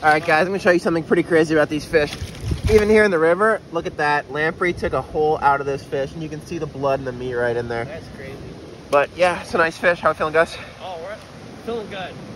right, guys, I'm gonna show you something pretty crazy about these fish. Even here in the river, look at that. Lamprey took a hole out of this fish, and you can see the blood and the meat right in there. That's crazy. But yeah, it's a nice fish. How are we feeling, Gus? Oh, we're feeling good.